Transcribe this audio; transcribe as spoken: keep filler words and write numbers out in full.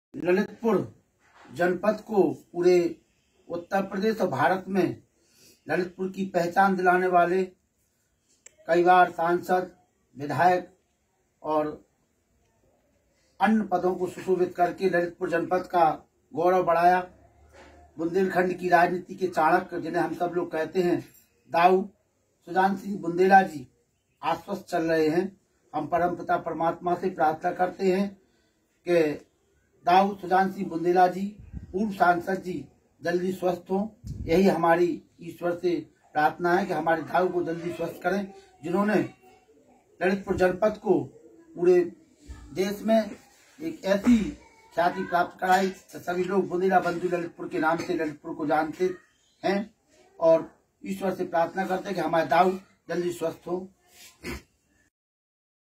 ललितपुर जनपद को पूरे उत्तर प्रदेश और भारत में ललितपुर की पहचान दिलाने वाले कई बार सांसद, विधायक और अन्य पदों को सुशोभित करके ललितपुर जनपद का गौरव बढ़ाया। बुंदेलखंड की राजनीति के चाणक्य जिन्हें हम सब लोग कहते हैं, दाऊ सुजान सिंह बुंदेला जी आश्वस्त चल रहे हैं। हम परमपिता परमात्मा से प्रार्थना करते हैं कि दाऊ सुजान सिंह बुंदेला जी, पूर्व सांसद जी, जल्दी स्वस्थ हों। यही हमारी ईश्वर से प्रार्थना है कि हमारे दाऊ को जल्दी स्वस्थ करें, जिन्होंने ललितपुर जनपद को पूरे देश में एक ऐसी ख्याति प्राप्त कराई कि सभी लोग बुंदेला बंधु ललितपुर के नाम से ललितपुर को जानते हैं और ईश्वर से प्रार्थना करते हैं कि हमारे दाऊ जल्दी स्वस्थ हो।